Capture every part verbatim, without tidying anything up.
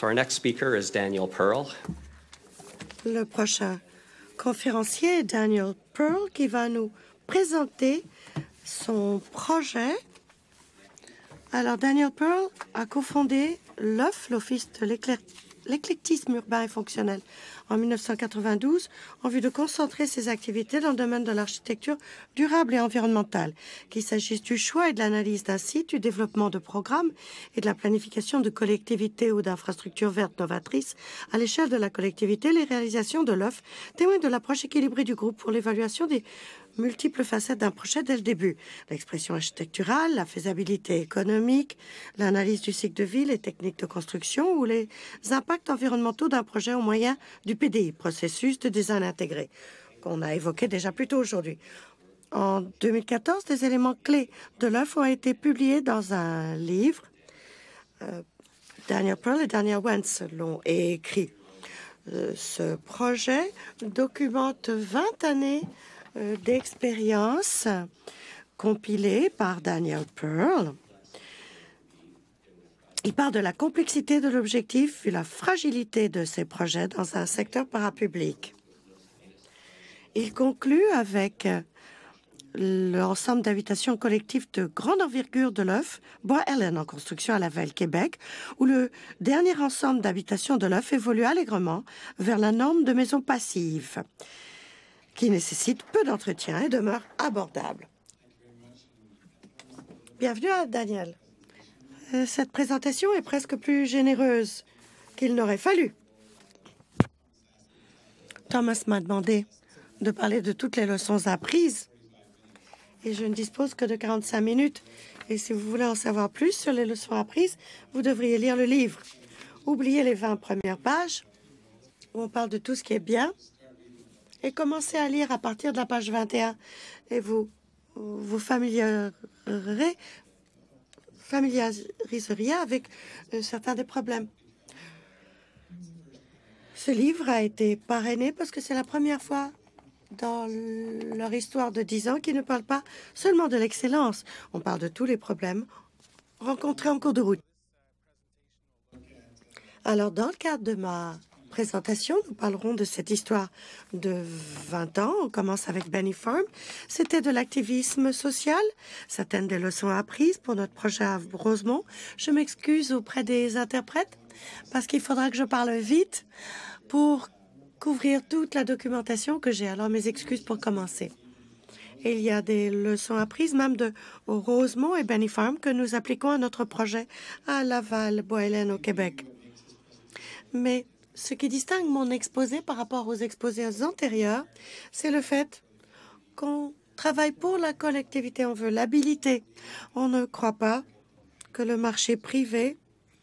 So our next speaker is Daniel Pearl. Le prochain conférencier est Daniel Pearl qui va nous présenter son projet. Alors, Daniel Pearl a cofondé l'O F, l'Office de l'éclectisme urbain et fonctionnel, en mille neuf cent quatre-vingt-douze, en vue de concentrer ses activités dans le domaine de l'architecture durable et environnementale, qu'il s'agisse du choix et de l'analyse d'un site, du développement de programmes et de la planification de collectivités ou d'infrastructures vertes novatrices à l'échelle de la collectivité. Les réalisations de l'O F témoignent de l'approche équilibrée du groupe pour l'évaluation des multiples facettes d'un projet dès le début. L'expression architecturale, la faisabilité économique, l'analyse du cycle de vie, les techniques de construction ou les impacts environnementaux d'un projet au moyen du P D I, processus de design intégré, qu'on a évoqué déjà plus tôt aujourd'hui. En deux mille quatorze, des éléments clés de l'O F ont été publiés dans un livre. Euh, Daniel Pearl et Daniel Wentz l'ont écrit. Euh, ce projet documente vingt années euh, d'expérience compilées par Daniel Pearl. Il part de la complexité de l'objectif et la fragilité de ces projets dans un secteur parapublic. Il conclut avec l'ensemble d'habitations collectives de grande envergure de l'O F, Bois-Hélène en construction à Laval, Québec, où le dernier ensemble d'habitations de l'O F évolue allègrement vers la norme de maisons passives, qui nécessite peu d'entretien et demeure abordable. Bienvenue à Daniel. Cette présentation est presque plus généreuse qu'il n'aurait fallu. Thomas m'a demandé de parler de toutes les leçons apprises et je ne dispose que de quarante-cinq minutes. Et si vous voulez en savoir plus sur les leçons apprises, vous devriez lire le livre. Oubliez les vingt premières pages où on parle de tout ce qui est bien et commencez à lire à partir de la page vingt et un et vous vous familiarez familiariseriez avec euh, certains des problèmes. Ce livre a été parrainé parce que c'est la première fois dans leur histoire de dix ans qu'ils ne parlent pas seulement de l'excellence. On parle de tous les problèmes rencontrés en cours de route. Alors, dans le cadre de ma présentation, nous parlerons de cette histoire de vingt ans. On commence avec Benny Farm. C'était de l'activisme social, certaines des leçons apprises pour notre projet à Rosemont. Je m'excuse auprès des interprètes parce qu'il faudra que je parle vite pour couvrir toute la documentation que j'ai. Alors, mes excuses pour commencer. Et il y a des leçons apprises même de Rosemont et Benny Farm que nous appliquons à notre projet à Laval, Bois-Hélène au Québec. Mais ce qui distingue mon exposé par rapport aux exposés antérieurs, c'est le fait qu'on travaille pour la collectivité. On veut l'habiliter. On ne croit pas que le marché privé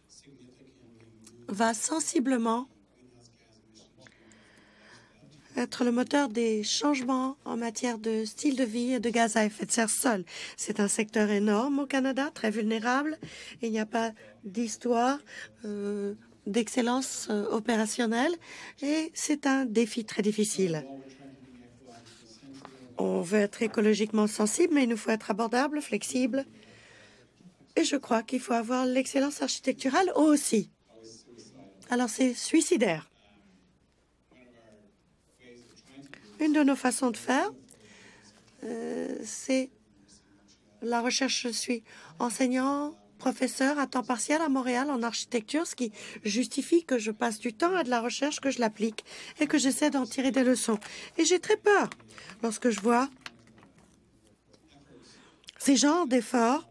va sensiblement être le moteur des changements en matière de style de vie et de gaz à effet de serre seul. C'est un secteur énorme au Canada, très vulnérable. Il n'y a pas d'histoire euh, d'excellence euh, opérationnelle et c'est un défi très difficile. On veut être écologiquement sensible, mais il nous faut être abordable, flexible. Et je crois qu'il faut avoir l'excellence architecturale aussi. Alors, c'est suicidaire. Une de nos façons de faire, euh, c'est la recherche. Je suis enseignant, professeur à temps partiel à Montréal en architecture, ce qui justifie que je passe du temps à de la recherche, que je l'applique et que j'essaie d'en tirer des leçons. Et j'ai très peur lorsque je vois ces genres d'efforts,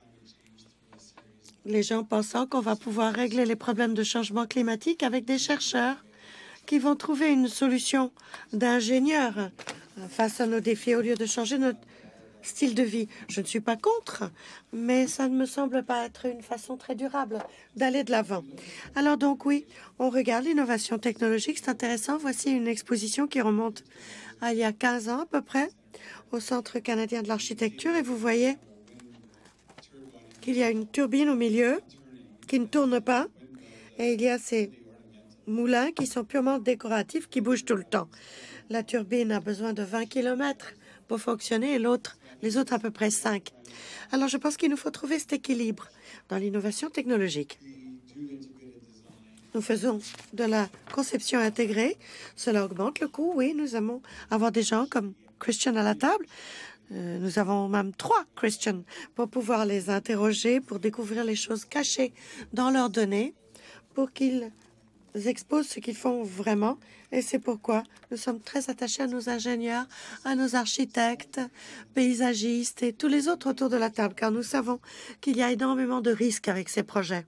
les gens pensant qu'on va pouvoir régler les problèmes de changement climatique avec des chercheurs qui vont trouver une solution d'ingénieur face à nos défis au lieu de changer notre style de vie. Je ne suis pas contre, mais ça ne me semble pas être une façon très durable d'aller de l'avant. Alors donc oui, on regarde l'innovation technologique, c'est intéressant. Voici une exposition qui remonte à il y a quinze ans à peu près au Centre canadien de l'architecture et vous voyez qu'il y a une turbine au milieu qui ne tourne pas et il y a ces moulins qui sont purement décoratifs, qui bougent tout le temps. La turbine a besoin de vingt kilomètres pour fonctionner et l'autre, les autres à peu près cinq. Alors je pense qu'il nous faut trouver cet équilibre dans l'innovation technologique. nous faisons de la conception intégrée. Cela augmente le coût. Oui, nous aimons avoir des gens comme Christian à la table. Euh, nous avons même trois Christian pour pouvoir les interroger, pour découvrir les choses cachées dans leurs données, pour qu'ils exposent ce qu'ils font vraiment. Et c'est pourquoi nous sommes très attachés à nos ingénieurs, à nos architectes, paysagistes et tous les autres autour de la table, car nous savons qu'il y a énormément de risques avec ces projets.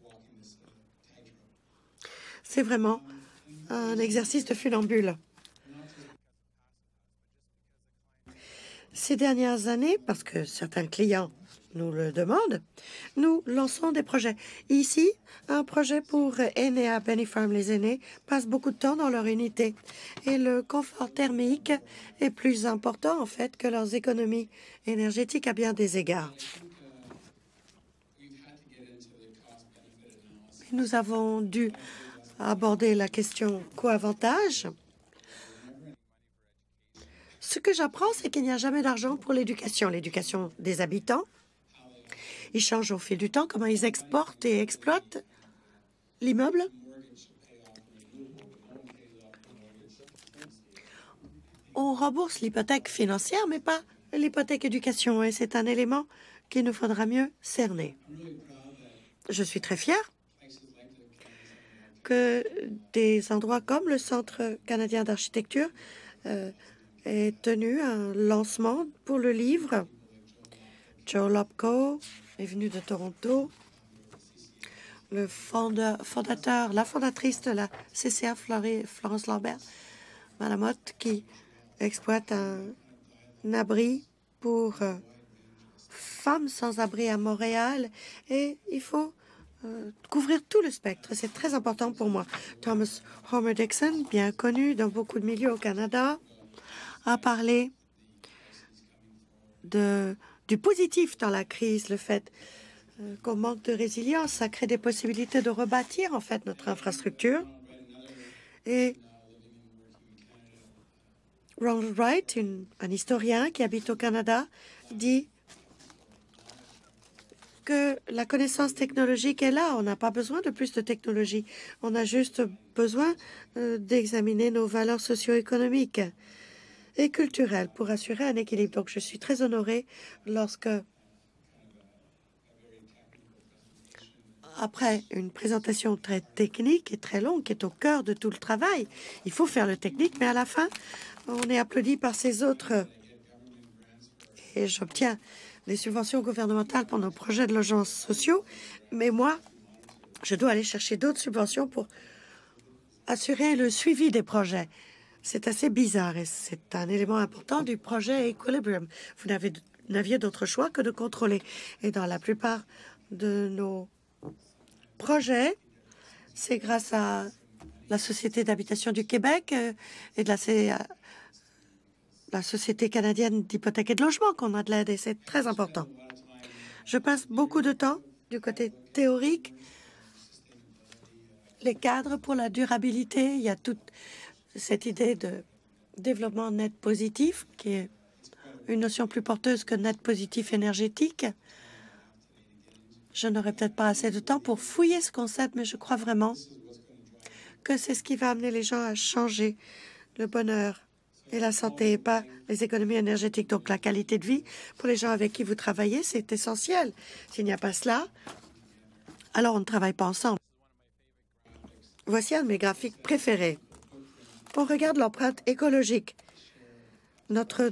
C'est vraiment un exercice de funambule. Ces dernières années, parce que certains clients nous le demandent, nous lançons des projets. Ici, un projet pour Enea Penny Farm. Les aînés passent beaucoup de temps dans leur unité et le confort thermique est plus important en fait que leurs économies énergétiques à bien des égards. Nous avons dû aborder la question coût-avantage. Ce que j'apprends, c'est qu'il n'y a jamais d'argent pour l'éducation, l'éducation des habitants. Ils changent au fil du temps comment ils exportent et exploitent l'immeuble. On rembourse l'hypothèque financière, mais pas l'hypothèque éducation, et c'est un élément qu'il nous faudra mieux cerner. Je suis très fière que des endroits comme le Centre canadien d'architecture euh, aient tenu un lancement pour le livre. Joe Lopko est venu de Toronto. Le fondateur, la fondatrice de la C C A, Florence Lambert, Madame Ott, qui exploite un, un abri pour euh, femmes sans abri à Montréal. Et il faut euh, couvrir tout le spectre. C'est très important pour moi. Thomas Homer Dixon, bien connu dans beaucoup de milieux au Canada, a parlé de, du positif dans la crise, le fait euh, qu'on manque de résilience. Ça crée des possibilités de rebâtir en fait notre infrastructure. Et Ronald Wright, une, un historien qui habite au Canada, dit que la connaissance technologique est là. On n'a pas besoin de plus de technologie. On a juste besoin euh, d'examiner nos valeurs socio-économiques et culturelles pour assurer un équilibre. Donc, je suis très honorée lorsque, après une présentation très technique et très longue, qui est au cœur de tout le travail, il faut faire le technique, mais à la fin, on est applaudi par ces autres. Et j'obtiens des subventions gouvernementales pour nos projets de logements sociaux, mais moi, je dois aller chercher d'autres subventions pour assurer le suivi des projets. C'est assez bizarre et c'est un élément important du projet Equilibrium. Vous n'aviez d'autre choix que de contrôler. Et dans la plupart de nos projets, c'est grâce à la Société d'habitation du Québec euh, et de la, euh, la Société canadienne d'hypothèque et de logement qu'on a de l'aide et c'est très important. Je passe beaucoup de temps du côté théorique. Les cadres pour la durabilité, il y a toute cette idée de développement net positif, qui est une notion plus porteuse que net positif énergétique. Je n'aurai peut-être pas assez de temps pour fouiller ce concept, mais je crois vraiment que c'est ce qui va amener les gens à changer le bonheur et la santé, et pas les économies énergétiques. Donc la qualité de vie pour les gens avec qui vous travaillez, c'est essentiel. S'il n'y a pas cela, alors on ne travaille pas ensemble. Voici un de mes graphiques préférés. On regarde l'empreinte écologique. Notre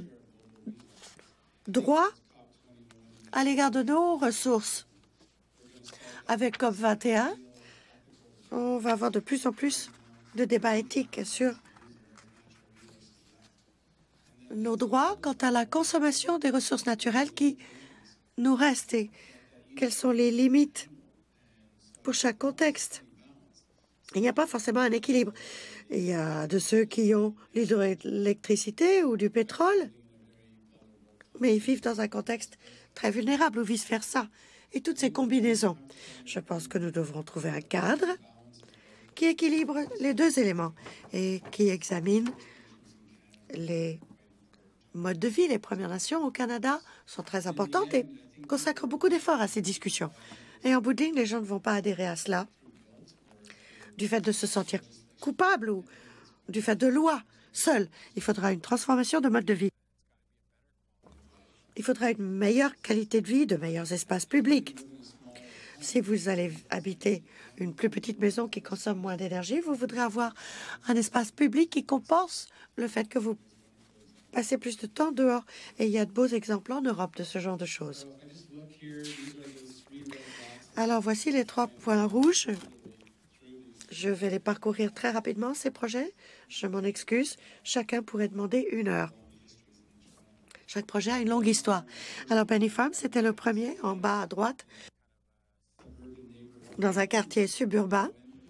droit à l'égard de nos ressources. Avec COP vingt et un, on va avoir de plus en plus de débats éthiques sur nos droits quant à la consommation des ressources naturelles qui nous restent et quelles sont les limites pour chaque contexte. Il n'y a pas forcément un équilibre. Il y a de ceux qui ont l'hydroélectricité ou du pétrole, mais ils vivent dans un contexte très vulnérable ou vice-versa. Et toutes ces combinaisons, je pense que nous devrons trouver un cadre qui équilibre les deux éléments et qui examine les modes de vie. Les Premières Nations au Canada sont très importantes et consacrent beaucoup d'efforts à ces discussions. Et en bout de ligne, les gens ne vont pas adhérer à cela du fait de se sentir coupable ou du fait de lois. Seul, il faudra une transformation de mode de vie. Il faudra une meilleure qualité de vie, de meilleurs espaces publics. Si vous allez habiter une plus petite maison qui consomme moins d'énergie, vous voudrez avoir un espace public qui compense le fait que vous passez plus de temps dehors. Et il y a de beaux exemples en Europe de ce genre de choses. Alors, voici les trois points rouges. Je vais les parcourir très rapidement, ces projets. Je m'en excuse. Chacun pourrait demander une heure. Chaque projet a une longue histoire. Alors, Benny Farm, c'était le premier, en bas à droite, dans un quartier suburbain,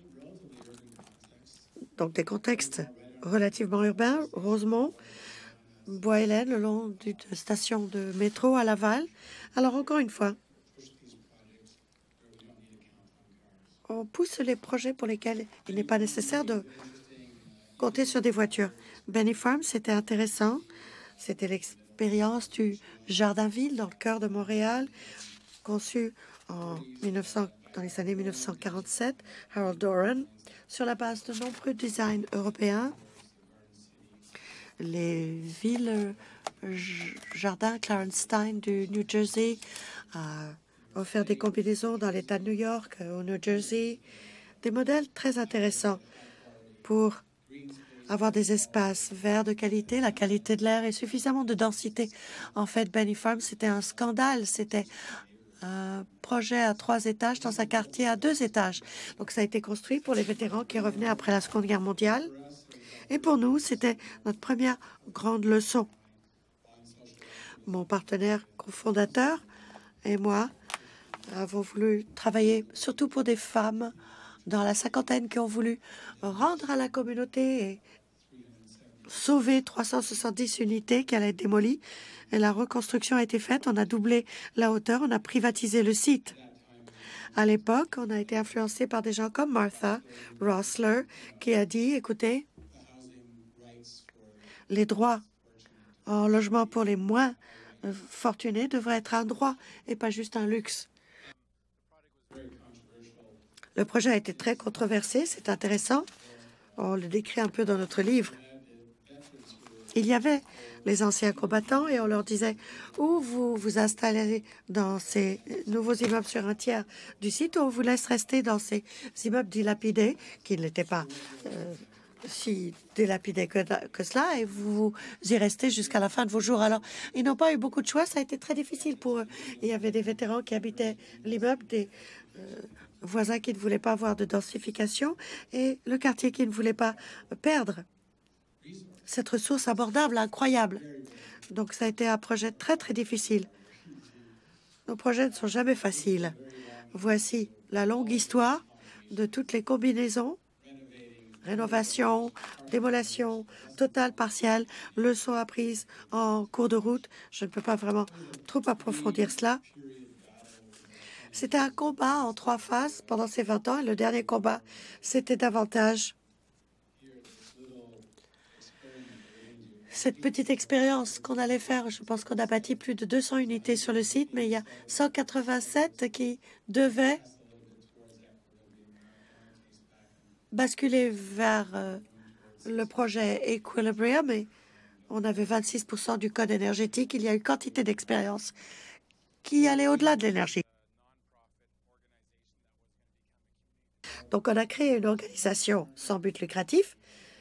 donc des contextes relativement urbains, Rosemont, Bois-Hélène, le long d'une station de métro à Laval. Alors, encore une fois, on pousse les projets pour lesquels il n'est pas nécessaire de compter sur des voitures. Benny Farm, c'était intéressant. C'était l'expérience du Jardin-Ville dans le cœur de Montréal, conçu en mille neuf cents, dans les années mille neuf cent quarante-sept, Harold Doran, sur la base de nombreux designs européens. Les villes euh, jardins Clarence Stein du New Jersey a offert des combinaisons dans l'État de New York, euh, au New Jersey, des modèles très intéressants pour avoir des espaces verts de qualité, la qualité de l'air et suffisamment de densité. En fait, Benny Farm, c'était un scandale. C'était un projet à trois étages dans un quartier à deux étages. Donc, ça a été construit pour les vétérans qui revenaient après la Seconde Guerre mondiale. Et pour nous, c'était notre première grande leçon. Mon partenaire cofondateur et moi avons voulu travailler surtout pour des femmes dans la cinquantaine qui ont voulu rendre à la communauté et sauver trois cent soixante-dix unités qui allaient être démolies. Et la reconstruction a été faite. On a doublé la hauteur. On a privatisé le site. À l'époque, on a été influencé par des gens comme Martha Rossler qui a dit, écoutez, les droits en logement pour les moins fortunés devraient être un droit et pas juste un luxe. Le projet a été très controversé, c'est intéressant. On le décrit un peu dans notre livre. Il y avait les anciens combattants et on leur disait ou vous vous installez dans ces nouveaux immeubles sur un tiers du site ou on vous laisse rester dans ces immeubles dilapidés qui n'étaient pas euh, si dilapidés que, que cela et vous, vous y restez jusqu'à la fin de vos jours. Alors, ils n'ont pas eu beaucoup de choix, ça a été très difficile pour eux. Il y avait des vétérans qui habitaient l'immeuble, des euh, voisins qui ne voulaient pas avoir de densification et le quartier qui ne voulait pas perdre cette ressource abordable, incroyable. Donc, ça a été un projet très, très difficile. Nos projets ne sont jamais faciles. Voici la longue histoire de toutes les combinaisons, rénovation, démolition, totale, partielle, leçons apprises en cours de route. Je ne peux pas vraiment trop approfondir cela. C'était un combat en trois phases pendant ces vingt ans. Et le dernier combat, c'était davantage cette petite expérience qu'on allait faire. Je pense qu'on a bâti plus de deux cents unités sur le site, mais il y a cent quatre-vingt-sept qui devaient basculer vers euh, le projet Equilibrium, et on avait vingt-six pour cent du code énergétique. Il y a une quantité d'expérience qui allait au-delà de l'énergie. Donc, on a créé une organisation sans but lucratif,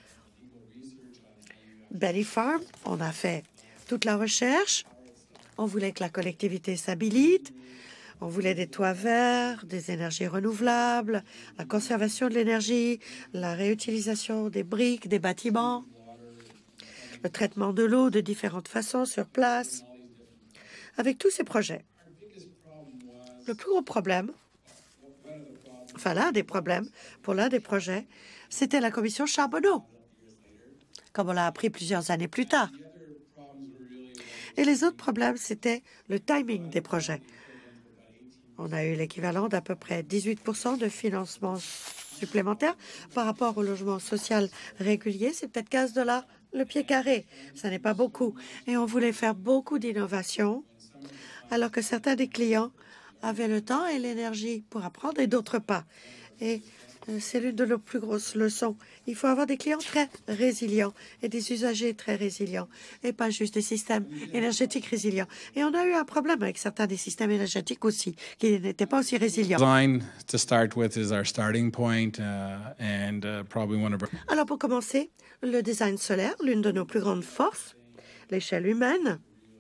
Benny Farm. On a fait toute la recherche. On voulait que la collectivité s'habilite. On voulait des toits verts, des énergies renouvelables, la conservation de l'énergie, la réutilisation des briques, des bâtiments, le traitement de l'eau de différentes façons sur place. Avec tous ces projets, le plus gros problème, enfin l'un des problèmes pour l'un des projets, c'était la commission Charbonneau, comme on l'a appris plusieurs années plus tard. Et les autres problèmes, c'était le timing des projets. On a eu l'équivalent d'à peu près dix-huit pour cent de financement supplémentaire par rapport au logement social régulier. C'est peut-être quinze dollars le pied carré. Ça n'est pas beaucoup. Et on voulait faire beaucoup d'innovation, alors que certains des clients avaient le temps et l'énergie pour apprendre et d'autres pas. Et Euh, C'est l'une de nos plus grosses leçons. Il faut avoir des clients très résilients et des usagers très résilients et pas juste des systèmes énergétiques résilients. Et on a eu un problème avec certains des systèmes énergétiques aussi, qui n'étaient pas aussi résilients. Design to start with is our starting point uh, and uh, probably one of our Alors pour commencer, le design solaire, l'une de nos plus grandes forces, l'échelle humaine.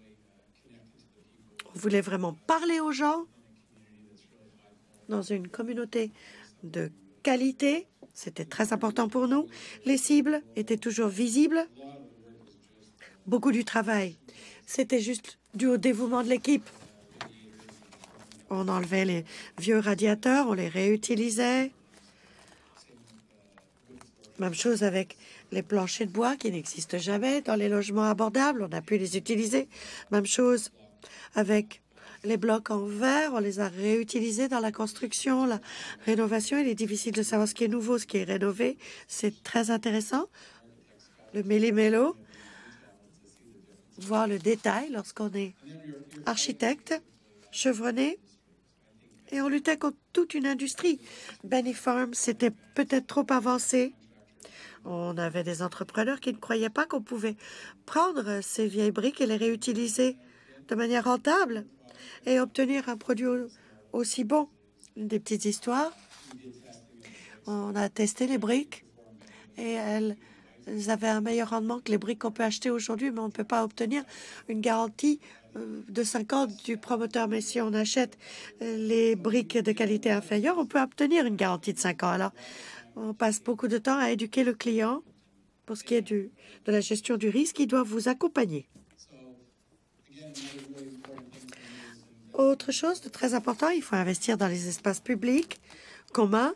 On voulait vraiment parler aux gens dans une communauté de qualité. C'était très important pour nous. Les cibles étaient toujours visibles. Beaucoup du travail, c'était juste dû au dévouement de l'équipe. On enlevait les vieux radiateurs, on les réutilisait. Même chose avec les planchers de bois qui n'existent jamais dans les logements abordables. On a pu les utiliser. Même chose avec les blocs en verre. On les a réutilisés dans la construction, la rénovation. Il est difficile de savoir ce qui est nouveau, ce qui est rénové. C'est très intéressant. Le méli-mélo. Voir le détail lorsqu'on est architecte, chevronné. Et on luttait contre toute une industrie. Benny Farm, c'était peut-être trop avancé. On avait des entrepreneurs qui ne croyaient pas qu'on pouvait prendre ces vieilles briques et les réutiliser de manière rentable et obtenir un produit aussi bon. Une des petites histoires. On a testé les briques et elles avaient un meilleur rendement que les briques qu'on peut acheter aujourd'hui, mais on ne peut pas obtenir une garantie de cinq ans du promoteur. Mais si on achète les briques de qualité inférieure, on peut obtenir une garantie de cinq ans. Alors, on passe beaucoup de temps à éduquer le client pour ce qui est du, de la gestion du risque. Il doit vous accompagner. Autre chose de très important, il faut investir dans les espaces publics communs.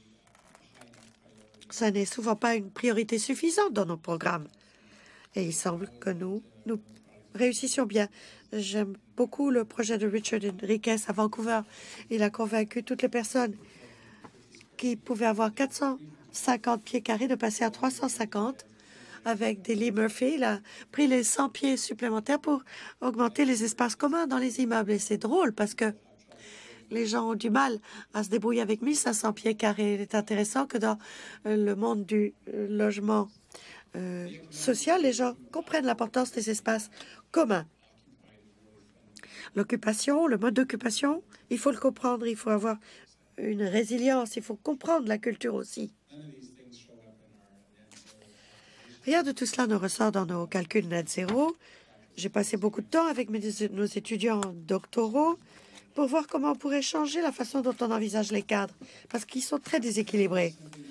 Ça n'est souvent pas une priorité suffisante dans nos programmes. Et il semble que nous, nous réussissions bien. J'aime beaucoup le projet de Richard Enriquez à Vancouver. Il a convaincu toutes les personnes qui pouvaient avoir quatre cent cinquante pieds carrés de passer à trois cent cinquante avec des Lee Murphy. Il a pris les cent pieds supplémentaires pour augmenter les espaces communs dans les immeubles. Et c'est drôle parce que les gens ont du mal à se débrouiller avec mille cinq cents pieds carrés. Il est intéressant que dans le monde du logement euh, social, les gens comprennent l'importance des espaces communs. L'occupation, le mode d'occupation, il faut le comprendre, il faut avoir une résilience, il faut comprendre la culture aussi. Rien de tout cela ne ressort dans nos calculs net zéro. J'ai passé beaucoup de temps avec mes, nos étudiants doctoraux pour voir comment on pourrait changer la façon dont on envisage les cadres, parce qu'ils sont très déséquilibrés.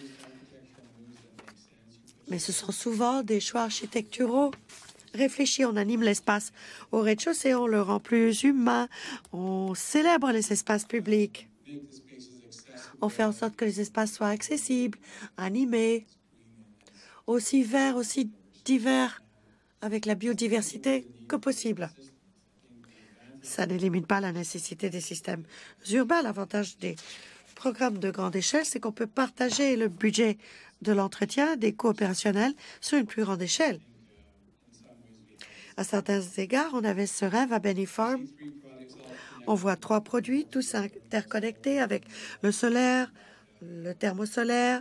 Mais ce sont souvent des choix architecturaux réfléchis. On anime l'espace au rez-de-chaussée, on le rend plus humain, on célèbre les espaces publics. On fait en sorte que les espaces soient accessibles, animés, aussi verts, aussi divers, avec la biodiversité que possible. Ça n'élimine pas la nécessité des systèmes urbains. L'avantage des programmes de grande échelle, c'est qu'on peut partager le budget de l'entretien des coûts opérationnels sur une plus grande échelle. À certains égards, on avait ce rêve à Benny Farm. On voit trois produits, tous interconnectés avec le solaire, le thermosolaire,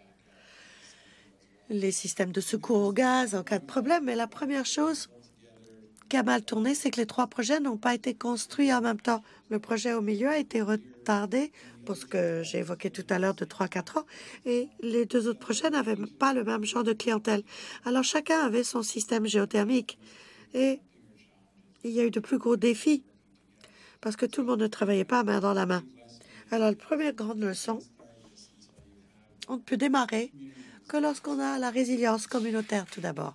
les systèmes de secours au gaz en cas de problème. Mais la première chose qui a mal tourné, c'est que les trois projets n'ont pas été construits en même temps. Le projet au milieu a été retardé pour ce que j'ai évoqué tout à l'heure de trois à quatre ans, et les deux autres projets n'avaient pas le même genre de clientèle. Alors chacun avait son système géothermique et il y a eu de plus gros défis parce que tout le monde ne travaillait pas main dans la main. Alors, la première grande leçon, on ne peut démarrer que lorsqu'on a la résilience communautaire tout d'abord.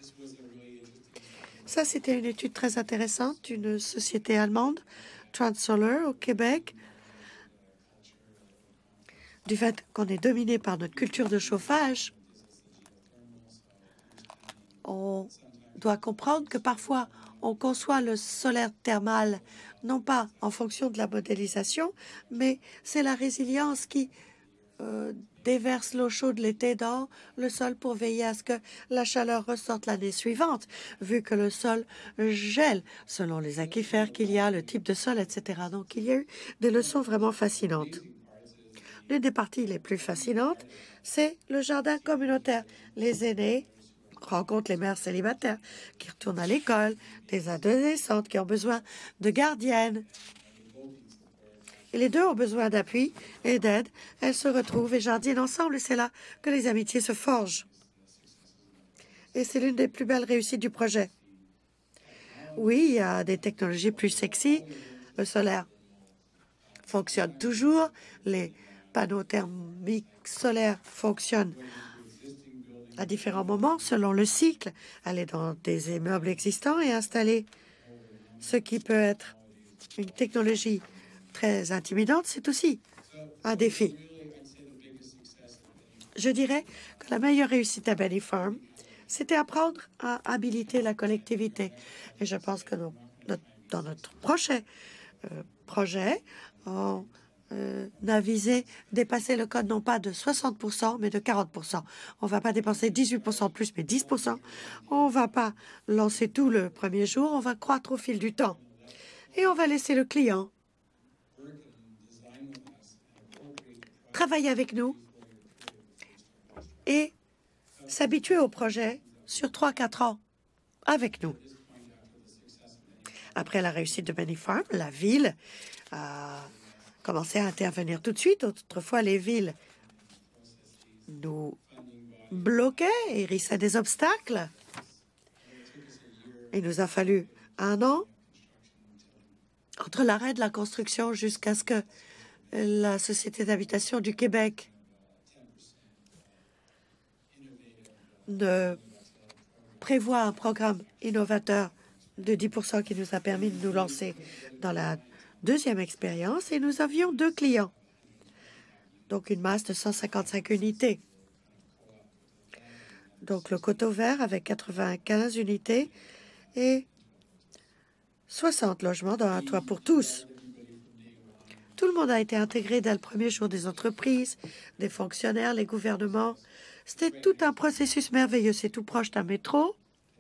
Ça, c'était une étude très intéressante d'une société allemande, Transsolar, au Québec, du fait qu'on est dominé par notre culture de chauffage. On doit comprendre que parfois, on conçoit le solaire thermal, non pas en fonction de la modélisation, mais c'est la résilience qui euh, déverse l'eau chaude l'été dans le sol pour veiller à ce que la chaleur ressorte l'année suivante, vu que le sol gèle selon les aquifères qu'il y a, le type de sol, et cetera. Donc, il y a eu des leçons vraiment fascinantes. l'une des parties les plus fascinantes, c'est le jardin communautaire. Les aînés rencontrent les mères célibataires qui retournent à l'école, des adolescentes qui ont besoin de gardiennes. Et les deux ont besoin d'appui et d'aide. Elles se retrouvent et jardinent ensemble et c'est là que les amitiés se forgent. Et c'est l'une des plus belles réussites du projet. Oui, il y a des technologies plus sexy. Le solaire fonctionne toujours. Les panneaux thermiques solaires fonctionnent à différents moments selon le cycle. Aller dans des immeubles existants et installer ce qui peut être une technologie très intimidante, c'est aussi un défi. Je dirais que la meilleure réussite à Benny Farm, c'était apprendre à habiliter la collectivité. Et je pense que nos, notre, dans notre prochain euh, projet, on euh, a visé dépasser le code non pas de soixante pour cent, mais de quarante pour cent. On ne va pas dépenser dix-huit pour cent de plus, mais dix pour cent. On ne va pas lancer tout le premier jour, on va croître au fil du temps. Et on va laisser le client travailler avec nous et s'habituer au projet sur trois à quatre ans avec nous. Après la réussite de Benny Farm, la ville a commencé à intervenir tout de suite. Autrefois, les villes nous bloquaient et hérissaient des obstacles. Il nous a fallu un an entre l'arrêt de la construction jusqu'à ce que la Société d'habitation du Québec ne prévoit un programme innovateur de dix pour cent qui nous a permis de nous lancer dans la deuxième expérience et nous avions deux clients, donc une masse de cent cinquante-cinq unités. Donc le Coteau Vert avec quatre-vingt-quinze unités et soixante logements dans un toit pour tous. Tout le monde a été intégré dès le premier jour, des entreprises, des fonctionnaires, les gouvernements. C'était tout un processus merveilleux. C'est tout proche d'un métro.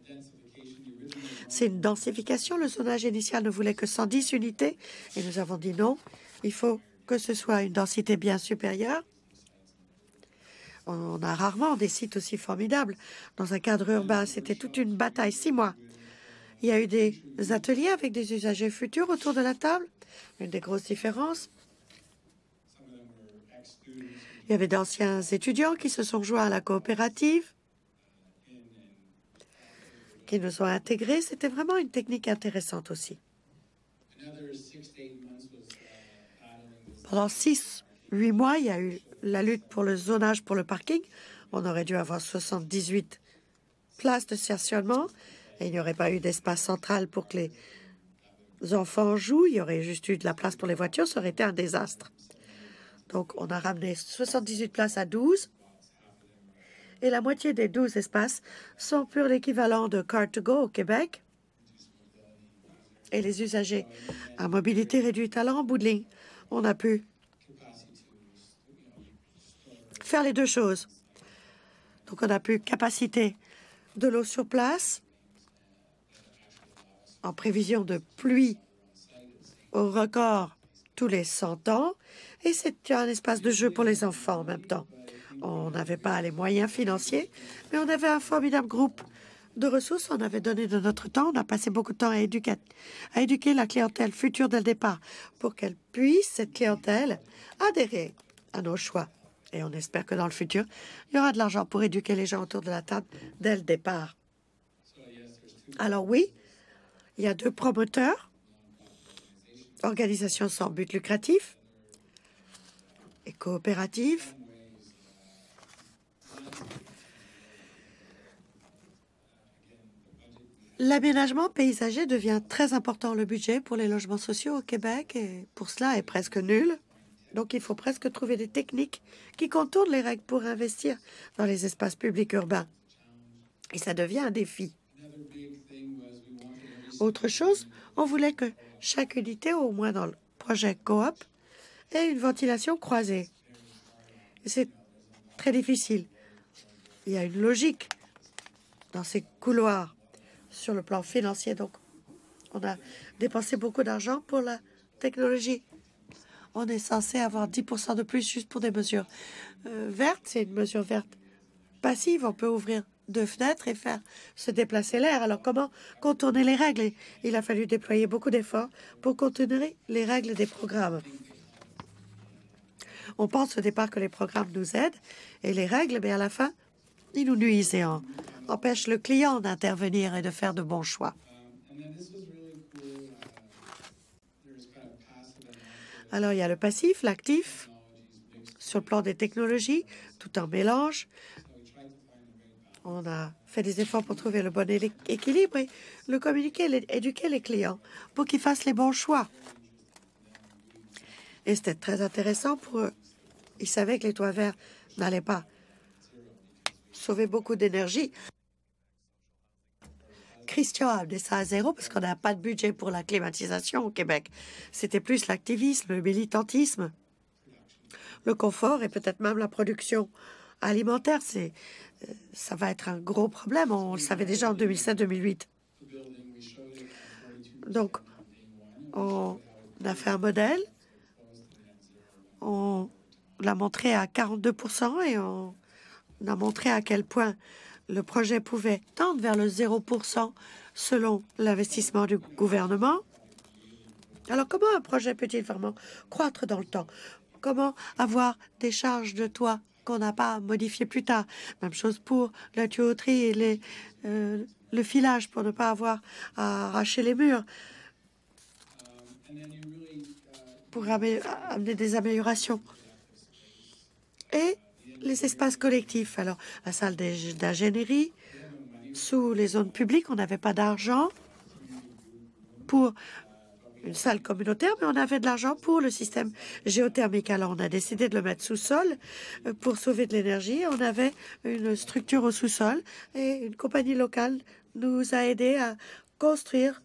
C'est une densification. Le zonage initial ne voulait que cent dix unités et nous avons dit non. Il faut que ce soit une densité bien supérieure. On a rarement des sites aussi formidables. Dans un cadre urbain, c'était toute une bataille, six mois. Il y a eu des ateliers avec des usagers futurs autour de la table. Une des grosses différences, il y avait d'anciens étudiants qui se sont joints à la coopérative, qui nous ont intégrés. C'était vraiment une technique intéressante aussi. Pendant six, huit mois, il y a eu la lutte pour le zonage pour le parking. On aurait dû avoir soixante-dix-huit places de stationnement et il n'y aurait pas eu d'espace central pour que les enfants jouent. Il y aurait juste eu de la place pour les voitures. Ça aurait été un désastre. Donc, on a ramené soixante-dix-huit places à douze. Et la moitié des douze espaces sont pour l'équivalent de Car to Go au Québec. Et les usagers à mobilité réduite. Alors, en bout de ligne, on a pu faire les deux choses. Donc, on a pu capacité de l'eau sur place en prévision de pluie au record tous les cent ans. Et c'est un espace de jeu pour les enfants en même temps. On n'avait pas les moyens financiers, mais on avait un formidable groupe de ressources. On avait donné de notre temps. On a passé beaucoup de temps à éduquer, à éduquer la clientèle future dès le départ pour qu'elle puisse, cette clientèle, adhérer à nos choix. Et on espère que dans le futur, il y aura de l'argent pour éduquer les gens autour de la table dès le départ. Alors oui, il y a deux promoteurs, organisations sans but lucratif et coopératives. L'aménagement paysager devient très important. Le budget pour les logements sociaux au Québec, et pour cela, est presque nul. Donc, il faut presque trouver des techniques qui contournent les règles pour investir dans les espaces publics urbains. Et ça devient un défi. Autre chose, on voulait que chaque unité, au moins dans le projet coop, ait une ventilation croisée. C'est très difficile. Il y a une logique dans ces couloirs sur le plan financier. Donc, on a dépensé beaucoup d'argent pour la technologie. on est censé avoir dix pour cent de plus juste pour des mesures euh, vertes. C'est une mesure verte passive. On peut ouvrir deux fenêtres et faire se déplacer l'air. Alors, comment contourner les règles? Et il a fallu déployer beaucoup d'efforts pour contourner les règles des programmes. On pense au départ que les programmes nous aident et les règles, mais à la fin, ils nous nuisent et en- empêchent le client d'intervenir et de faire de bons choix. Alors, il y a le passif, l'actif, sur le plan des technologies, tout en mélange. On a fait des efforts pour trouver le bon élé- équilibre et le communiquer, les- éduquer les clients pour qu'ils fassent les bons choix. Et c'était très intéressant pour eux. Ils savaient que les toits verts n'allaient pas sauver beaucoup d'énergie. Christian a amené ça à zéro parce qu'on n'a pas de budget pour la climatisation au Québec. C'était plus l'activisme, le militantisme, le confort et peut-être même la production alimentaire. C'est, euh, ça va être un gros problème. On le savait déjà en deux mille sept deux mille huit. Donc, on a fait un modèle. On l'a montré à quarante-deux pour cent et on a montré à quel point le projet pouvait tendre vers le zéro pour cent selon l'investissement du gouvernement. Alors, comment un projet peut-il vraiment croître dans le temps? Comment avoir des charges de toit qu'on n'a pas modifiées plus tard? Même chose pour la tuyauterie et les, euh, le filage pour ne pas avoir à arracher les murs, pour amé- amener des améliorations. Et les espaces collectifs. Alors, la salle d'ing- d'ingénierie, sous les zones publiques, on n'avait pas d'argent pour une salle communautaire, mais on avait de l'argent pour le système géothermique. Alors, on a décidé de le mettre sous-sol euh, pour sauver de l'énergie. On avait une structure au sous-sol et une compagnie locale nous a aidés à construire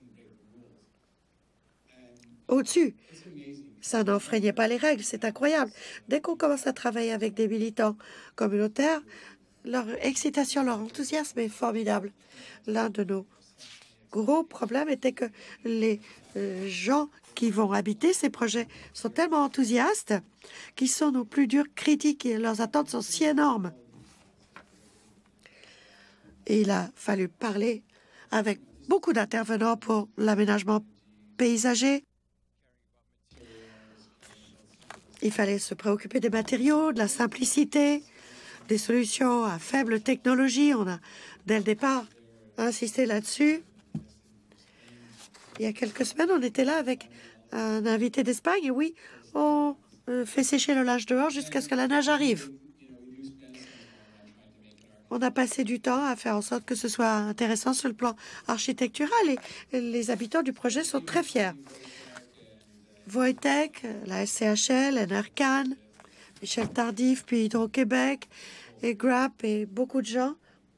au-dessus. Ça n'enfreignait pas les règles, c'est incroyable. Dès qu'on commence à travailler avec des militants communautaires, leur excitation, leur enthousiasme est formidable. L'un de nos gros problème était que les euh, gens qui vont habiter ces projets sont tellement enthousiastes qu'ils sont nos plus durs critiques et leurs attentes sont si énormes. Et il a fallu parler avec beaucoup d'intervenants pour l'aménagement paysager. Il fallait se préoccuper des matériaux, de la simplicité, des solutions à faible technologie. On a, dès le départ, insisté là-dessus. Il y a quelques semaines, on était là avec un invité d'Espagne et oui, on euh, fait sécher le linge dehors jusqu'à ce que la neige arrive. On a passé du temps à faire en sorte que ce soit intéressant sur le plan architectural et les habitants du projet sont très fiers. Voitech, la S C H L, Enercan, Michel Tardif, puis Hydro-Québec et Grap et beaucoup de gens.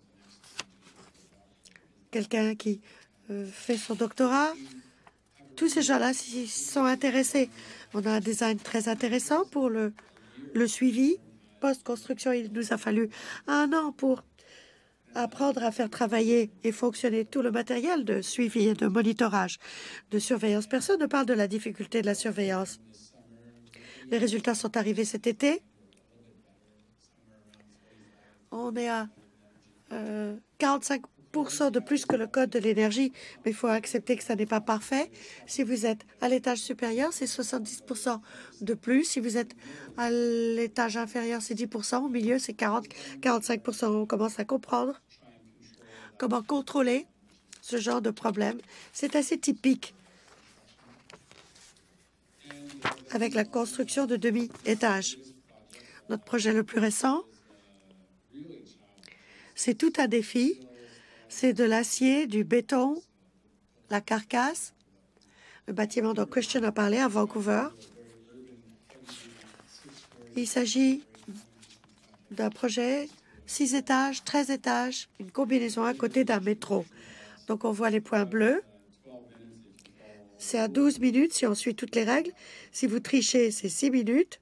Quelqu'un qui euh, fait son doctorat. Tous ces gens-là s'y sont intéressés. On a un design très intéressant pour le, le suivi. Post-construction, il nous a fallu un an pour apprendre à faire travailler et fonctionner tout le matériel de suivi et de monitorage, de surveillance. Personne ne parle de la difficulté de la surveillance. Les résultats sont arrivés cet été. On est à euh, quarante-cinq pour cent de plus que le code de l'énergie, mais il faut accepter que ça n'est pas parfait. Si vous êtes à l'étage supérieur, c'est soixante-dix pour cent de plus. Si vous êtes à l'étage inférieur, c'est dix pour cent. Au milieu, c'est quarante à quarante-cinq pour cent. On commence à comprendre comment contrôler ce genre de problème. C'est assez typique avec la construction de demi-étages. Notre projet le plus récent, c'est tout un défi. C'est de l'acier, du béton, la carcasse, le bâtiment dont Christian a parlé à Vancouver. Il s'agit d'un projet six étages, treize étages, une combinaison à côté d'un métro. Donc on voit les points bleus. C'est à douze minutes si on suit toutes les règles. Si vous trichez, c'est six minutes.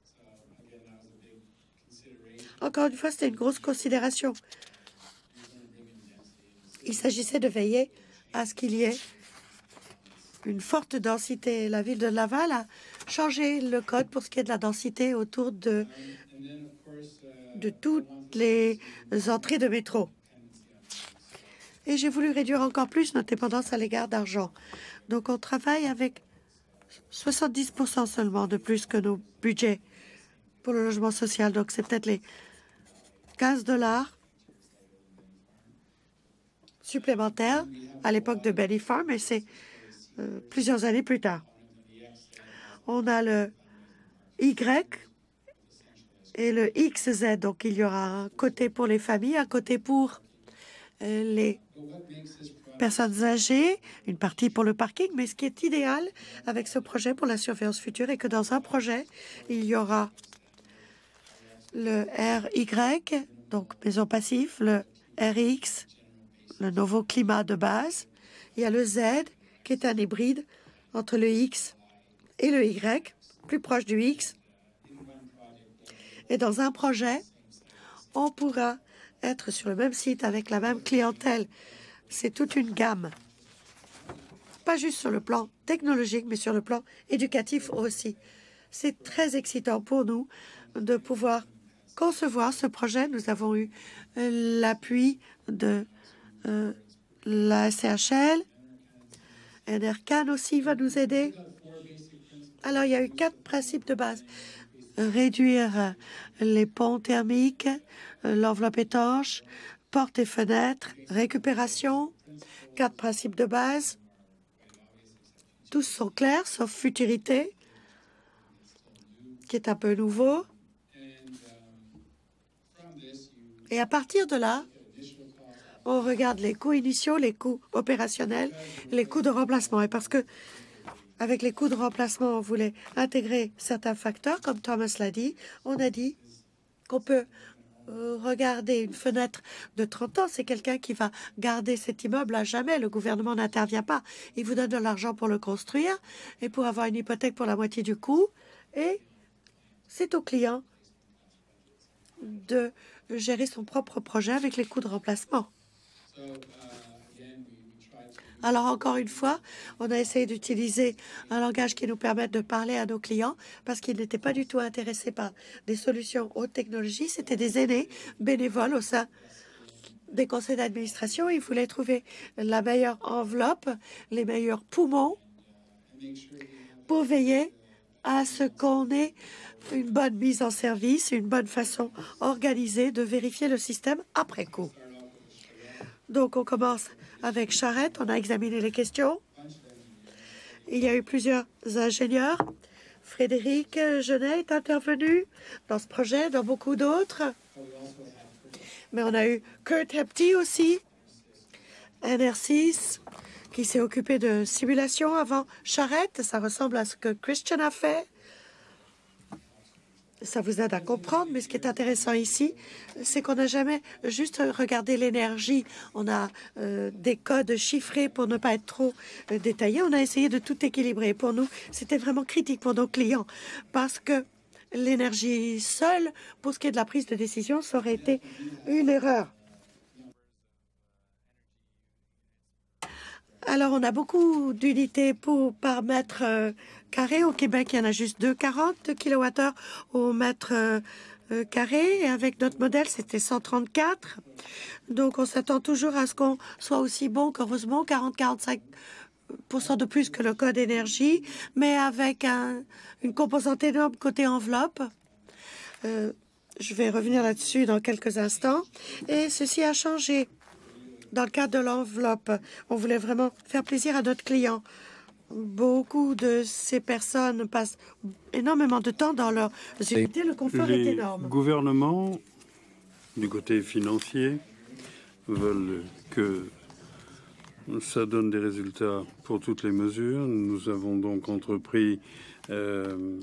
Encore une fois, c'était une grosse considération. Il s'agissait de veiller à ce qu'il y ait une forte densité. La ville de Laval a changé le code pour ce qui est de la densité autour de, de toutes les entrées de métro. Et j'ai voulu réduire encore plus notre dépendance à l'égard d'argent. Donc, on travaille avec soixante-dix pour cent seulement de plus que nos budgets pour le logement social. Donc, c'est peut-être les quinze dollars supplémentaires à l'époque de Benny Farm, et c'est euh, plusieurs années plus tard. On a le Y et le X Z. Donc, il y aura un côté pour les familles, un côté pour euh, les personnes âgées, une partie pour le parking. Mais ce qui est idéal avec ce projet pour la surveillance future est que dans un projet, il y aura le R Y, donc maison passive, le R X, le nouveau climat de base. Il y a le Z, qui est un hybride entre le X et le Y, plus proche du X. Et dans un projet, on pourra être sur le même site avec la même clientèle. C'est toute une gamme. Pas juste sur le plan technologique, mais sur le plan éducatif aussi. C'est très excitant pour nous de pouvoir concevoir ce projet. Nous avons eu euh, l'appui de euh, la C H L. N R C A N aussi va nous aider. Alors, il y a eu quatre principes de base. Réduire les ponts thermiques, l'enveloppe étanche, portes et fenêtres, récupération, quatre principes de base. Tous sont clairs, sauf futurité, qui est un peu nouveau. Et à partir de là, on regarde les coûts initiaux, les coûts opérationnels, les coûts de remplacement. Et parce que avec les coûts de remplacement, on voulait intégrer certains facteurs, comme Thomas l'a dit, on a dit qu'on peut euh, regarder une fenêtre de trente ans. C'est quelqu'un qui va garder cet immeuble à jamais. Le gouvernement n'intervient pas. Il vous donne de l'argent pour le construire et pour avoir une hypothèque pour la moitié du coût. Et c'est au client de gérer son propre projet avec les coûts de remplacement. Alors, encore une fois, on a essayé d'utiliser un langage qui nous permette de parler à nos clients parce qu'ils n'étaient pas du tout intéressés par des solutions haute technologie. C'était des aînés bénévoles au sein des conseils d'administration. Ils voulaient trouver la meilleure enveloppe, les meilleurs poumons pour veiller à ce qu'on ait une bonne mise en service, une bonne façon organisée de vérifier le système après coup. Donc, on commence avec Charette. On a examiné les questions. Il y a eu plusieurs ingénieurs. Frédéric Genet est intervenu dans ce projet, dans beaucoup d'autres. Mais on a eu Kurt Hepty aussi, N R six, qui s'est occupé de simulation avant Charette. Ça ressemble à ce que Christian a fait. Ça vous aide à comprendre, mais ce qui est intéressant ici, c'est qu'on n'a jamais juste regardé l'énergie. On a euh, des codes chiffrés pour ne pas être trop euh, détaillés. On a essayé de tout équilibrer. Pour nous, c'était vraiment critique pour nos clients parce que l'énergie seule, pour ce qui est de la prise de décision, ça aurait été une erreur. Alors, on a beaucoup d'unités pour par mètre euh, carré. Au Québec, il y en a juste deux virgule quarante kilowattheures au mètre euh, euh, carré. Et avec notre modèle, c'était cent trente-quatre. Donc, on s'attend toujours à ce qu'on soit aussi bon qu'heureusement quarante à quarante-cinq pour cent de plus que le code énergie, mais avec un, une composante énorme côté enveloppe. Euh, je vais revenir là-dessus dans quelques instants. Et ceci a changé. Dans le cadre de l'enveloppe, on voulait vraiment faire plaisir à notre client. Beaucoup de ces personnes passent énormément de temps dans leur unités. Le confort Les est énorme. Les gouvernements, du côté financier, veulent que ça donne des résultats pour toutes les mesures. Nous avons donc entrepris euh,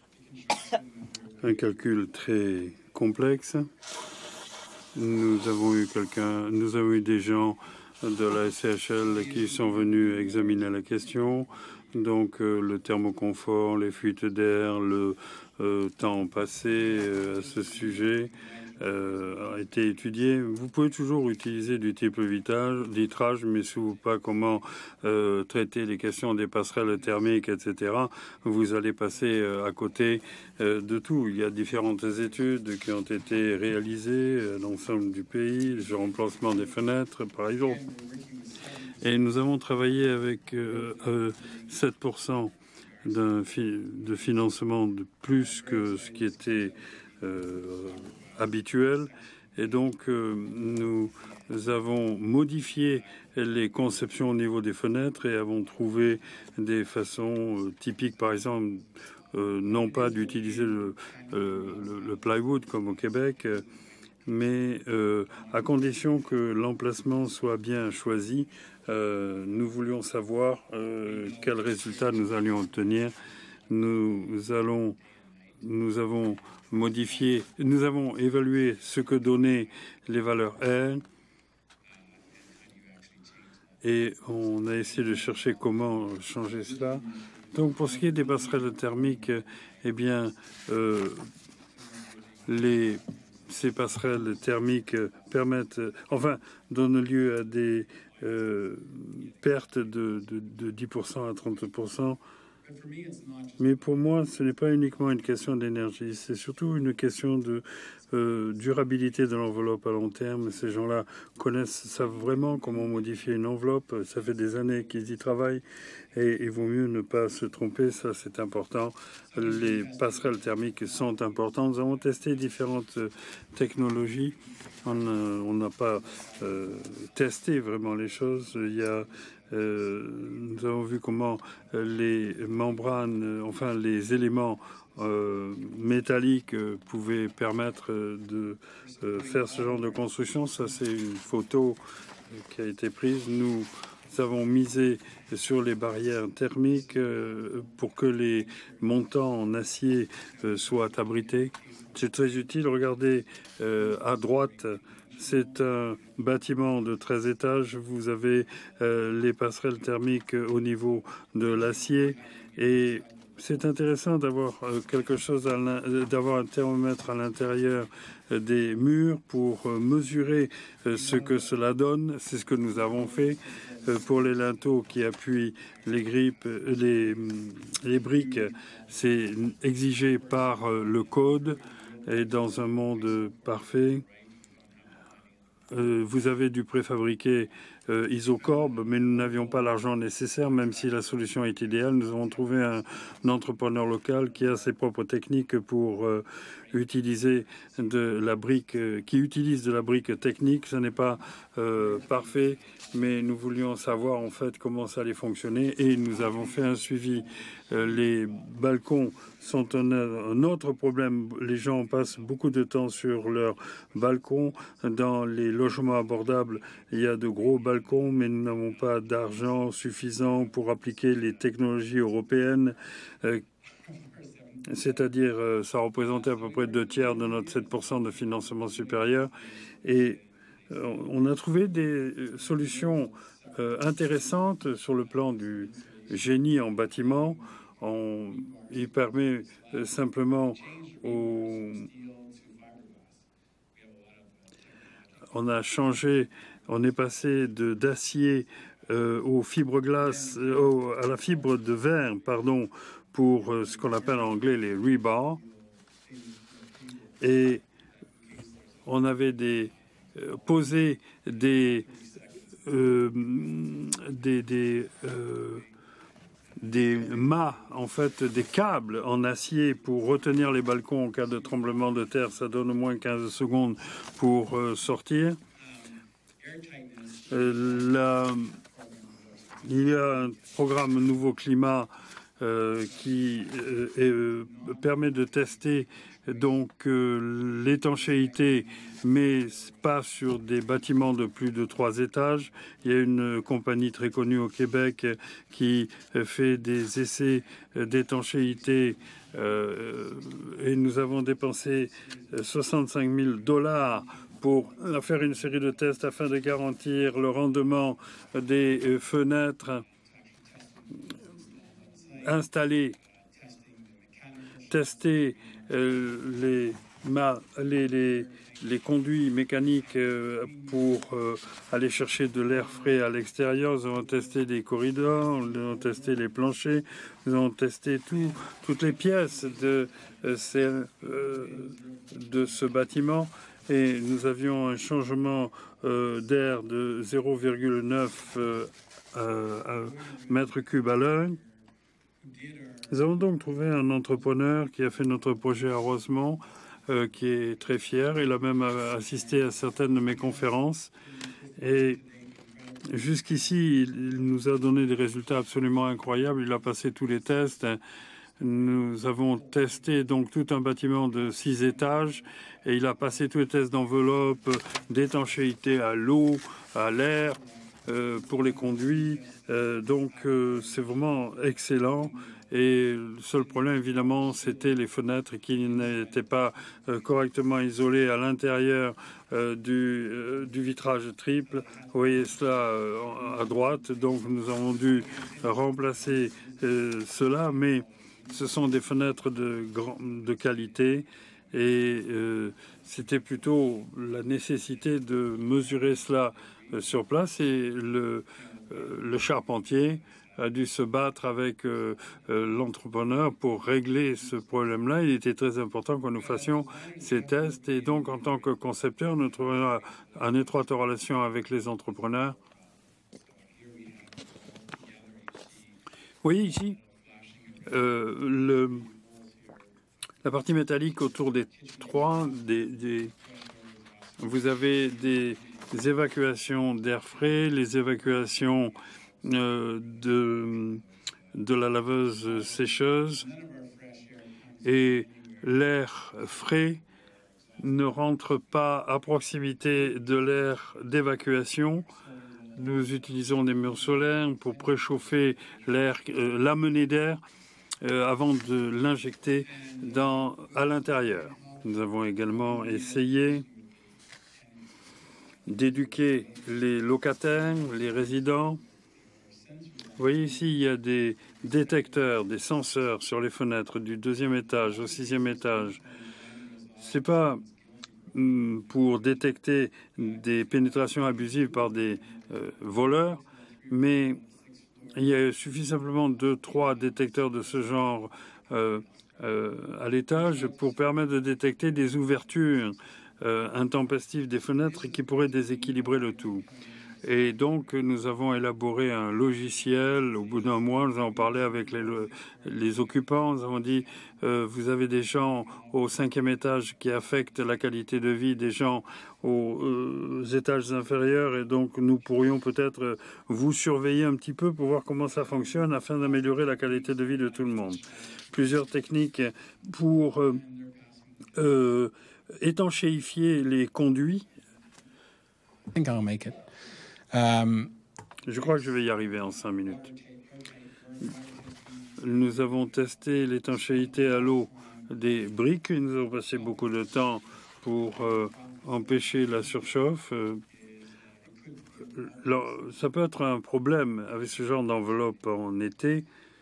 un calcul très complexe. Nous avons eu quelqu'un, nous avons eu des gens de la C H L qui sont venus examiner la question. Donc euh, le thermoconfort, les fuites d'air, le euh, temps passé euh, à ce sujet. euh, a été étudié. Vous pouvez toujours utiliser du type vitrage, vitrage, mais si vous ne savez pas comment euh, traiter les questions des passerelles thermiques, et cetera, vous allez passer euh, à côté euh, de tout. Il y a différentes études qui ont été réalisées à l'ensemble du pays, le remplacement des fenêtres, par exemple. Et nous avons travaillé avec euh, euh, sept pour cent d'un fi de financement de plus que ce qui était euh, habituel. Et donc, euh, nous avons modifié les conceptions au niveau des fenêtres et avons trouvé des façons euh, typiques, par exemple, euh, non pas d'utiliser le, euh, le, le plywood comme au Québec, euh, mais euh, à condition que l'emplacement soit bien choisi. Euh, nous voulions savoir euh, quels résultats nous allions obtenir. Nous allons, nous avons modifié, nous avons évalué ce que donnaient les valeurs R et on a essayé de chercher comment changer cela. Donc pour ce qui est des passerelles thermiques, eh bien, euh, les ces passerelles thermiques permettent, enfin, donnent lieu à des euh, pertes de, de, de dix pour cent à trente pour cent. Mais pour moi, ce n'est pas uniquement une question d'énergie, c'est surtout une question de euh, durabilité de l'enveloppe à long terme. Ces gens-là connaissent, savent vraiment comment modifier une enveloppe. Ça fait des années qu'ils y travaillent et il vaut mieux ne pas se tromper, ça c'est important. Les passerelles thermiques sont importantes. Nous avons testé différentes technologies. On n'a pas euh, testé vraiment les choses. Il y a Euh, nous avons vu comment les membranes, euh, enfin les éléments euh, métalliques euh, pouvaient permettre de euh, faire ce genre de construction. Ça, c'est une photo qui a été prise. Nous avons misé sur les barrières thermiques euh, pour que les montants en acier euh, soient abrités. C'est très utile. Regardez euh, à droite. C'est un bâtiment de treize étages. Vous avez euh, les passerelles thermiques au niveau de l'acier. Et c'est intéressant d'avoir euh, quelque chose, d'avoir un thermomètre à l'intérieur euh, des murs pour euh, mesurer euh, ce que cela donne. C'est ce que nous avons fait euh, pour les linteaux qui appuient les grippes, euh, les, les briques. C'est exigé par euh, le code. Et dans un monde parfait, Euh, vous avez du préfabriqué euh, Isocorb, mais nous n'avions pas l'argent nécessaire, même si la solution est idéale. Nous avons trouvé un, un entrepreneur local qui a ses propres techniques pour euh, utiliser de la brique, euh, qui utilise de la brique technique. Ce n'est pas euh, parfait, mais nous voulions savoir en fait comment ça allait fonctionner et nous avons fait un suivi. Euh, les balcons sont un, un autre problème. Les gens passent beaucoup de temps sur leurs balcons. Dans les logements abordables, il y a de gros balcons, mais nous n'avons pas d'argent suffisant pour appliquer les technologies européennes. Euh, C'est-à-dire, euh, ça représentait à peu près deux tiers de notre sept pour cent de financement supérieur. Et euh, on a trouvé des solutions euh, intéressantes sur le plan du génie en bâtiment. On, il permet euh, simplement aux... On a changé, on est passé de d'acier euh, aux fibres glace, euh, au, à la fibre de verre, pardon, pour euh, ce qu'on appelle en anglais les rebars. Et on avait des euh, posé des euh, des des, euh, des mâts, en fait, des câbles en acier pour retenir les balcons en cas de tremblement de terre. Ça donne au moins quinze secondes pour euh, sortir. Euh, là, il y a un programme Nouveau Climat euh, qui euh, est, euh, permet de tester donc euh, l'étanchéité, mais pas sur des bâtiments de plus de trois étages. Il y a une compagnie très connue au Québec qui fait des essais d'étanchéité euh, et nous avons dépensé soixante-cinq mille dollars pour faire une série de tests afin de garantir le rendement des fenêtres installées, tester Euh, les, ma, les, les les conduits mécaniques euh, pour euh, aller chercher de l'air frais à l'extérieur. Nous avons testé des corridors, nous avons testé les planchers, nous avons testé tout, toutes les pièces de, euh, ces, euh, de ce bâtiment et nous avions un changement euh, d'air de zéro virgule neuf euh, euh, mètres cubes à l'heure. Nous avons donc trouvé un entrepreneur qui a fait notre projet à Rosemont, euh, qui est très fier. Il a même assisté à certaines de mes conférences. Et jusqu'ici, il nous a donné des résultats absolument incroyables. Il a passé tous les tests. Nous avons testé donc tout un bâtiment de six étages et il a passé tous les tests d'enveloppe, d'étanchéité à l'eau, à l'air, euh, pour les conduits. Euh, donc euh, c'est vraiment excellent. Et le seul problème, évidemment, c'était les fenêtres qui n'étaient pas euh, correctement isolées à l'intérieur euh, du, euh, du vitrage triple. Vous voyez cela euh, à droite. Donc, nous avons dû remplacer euh, cela. Mais ce sont des fenêtres de, grand, de qualité. Et euh, c'était plutôt la nécessité de mesurer cela euh, sur place. Et le, euh, le charpentier a dû se battre avec euh, euh, l'entrepreneur pour régler ce problème-là. Il était très important que nous fassions ces tests et donc en tant que concepteur, nous travaillons en étroite relation avec les entrepreneurs. Vous voyez ici euh, le, la partie métallique autour des trois, des, des, vous avez des, des évacuations d'air frais, les évacuations Euh, de, de la laveuse sécheuse et l'air frais ne rentre pas à proximité de l'air d'évacuation. Nous utilisons des murs solaires pour préchauffer l'air, euh, l'amener d'air euh, avant de l'injecter dans, à l'intérieur. Nous avons également essayé d'éduquer les locataires, les résidents. Vous voyez ici, il y a des détecteurs, des senseurs sur les fenêtres du deuxième étage au sixième étage. C'est pas hum, pour détecter des pénétrations abusives par des euh, voleurs, mais il y a suffisamment de trois détecteurs de ce genre euh, euh, à l'étage pour permettre de détecter des ouvertures euh, intempestives des fenêtres qui pourraient déséquilibrer le tout. Et donc, nous avons élaboré un logiciel. Au bout d'un mois, nous avons parlé avec les, les occupants. Nous avons dit, euh, vous avez des gens au cinquième étage qui affectent la qualité de vie des gens aux, euh, étages inférieurs. Et donc, nous pourrions peut-être vous surveiller un petit peu pour voir comment ça fonctionne afin d'améliorer la qualité de vie de tout le monde. Plusieurs techniques pour euh, euh, étanchéifier les conduits. I think I'll make it. Um, Je crois que je vais y arriver en cinq minutes. Nous avons testé l'étanchéité à l'eau des briques. Nous avons passé beaucoup de temps pour euh, empêcher la surchauffe. Euh, ça peut être un problème avec ce genre d'enveloppe en été.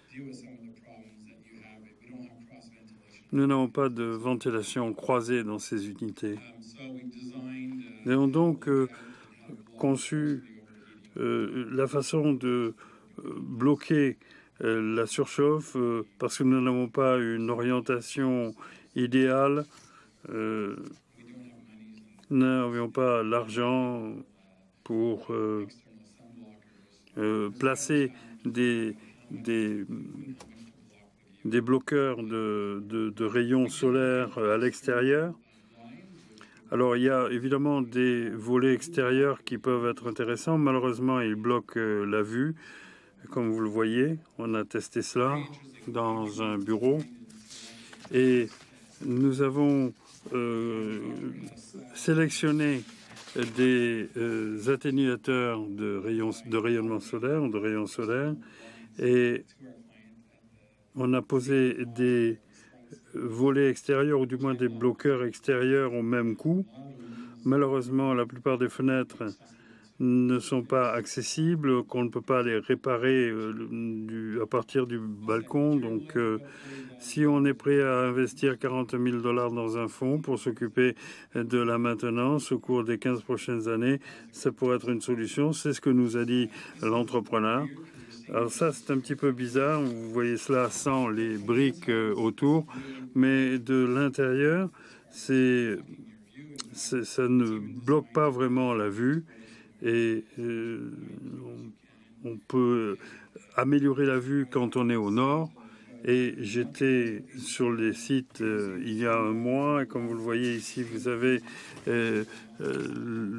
Nous n'avons pas de ventilation croisée dans ces unités. Nous avons donc euh, conçu euh, la façon de euh, bloquer euh, la surchauffe euh, parce que nous n'avons pas une orientation idéale. Euh, nous n'avions pas l'argent pour euh, euh, placer des, des, des bloqueurs de, de, de rayons solaires à l'extérieur. Alors, il y a évidemment des volets extérieurs qui peuvent être intéressants. Malheureusement, ils bloquent euh, la vue. Comme vous le voyez, on a testé cela dans un bureau. Et nous avons euh, sélectionné des euh, atténuateurs de, rayons, de rayonnement solaire, de rayons solaires. Et on a posé des volets extérieurs, ou du moins des bloqueurs extérieurs au même coup. Malheureusement, la plupart des fenêtres ne sont pas accessibles, qu'on ne peut pas les réparer euh, du, à partir du balcon. Donc, euh, si on est prêt à investir quarante mille dollars dans un fonds pour s'occuper de la maintenance au cours des quinze prochaines années, ça pourrait être une solution. C'est ce que nous a dit l'entrepreneur. Alors ça, c'est un petit peu bizarre. Vous voyez cela sans les briques euh, autour, mais de l'intérieur, c'est, c'est, ça ne bloque pas vraiment la vue. Et euh, on, on peut améliorer la vue quand on est au nord. Et j'étais sur les sites euh, il y a un mois. Et comme vous le voyez ici, vous avez euh, euh,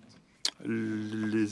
les,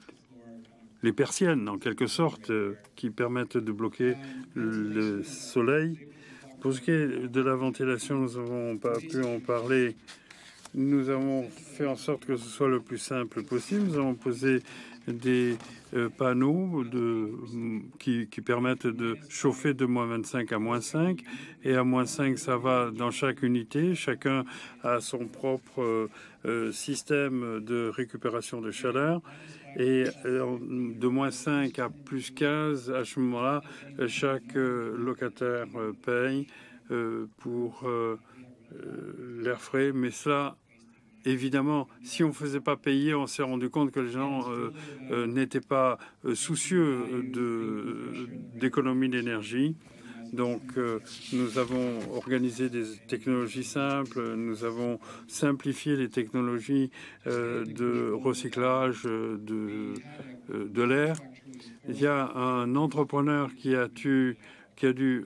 les persiennes, en quelque sorte, euh, qui permettent de bloquer le soleil. Pour ce qui est de la ventilation, nous n'avons pas pu en parler. Nous avons fait en sorte que ce soit le plus simple possible. Nous avons posé des euh, panneaux de, qui, qui permettent de chauffer de moins vingt-cinq à moins cinq. Et à moins cinq, ça va dans chaque unité. Chacun a son propre euh, système de récupération de chaleur. Et euh, de moins cinq à plus quinze, à ce moment-là, chaque euh, locataire euh, paye euh, pour... Euh, Euh, l'air frais, mais cela, évidemment, si on ne faisait pas payer, on s'est rendu compte que les gens euh, euh, n'étaient pas euh, soucieux de, d'économie d'énergie. Donc, euh, nous avons organisé des technologies simples, nous avons simplifié les technologies euh, de recyclage de, euh, de l'air. Il y a un entrepreneur qui a, tu, qui a dû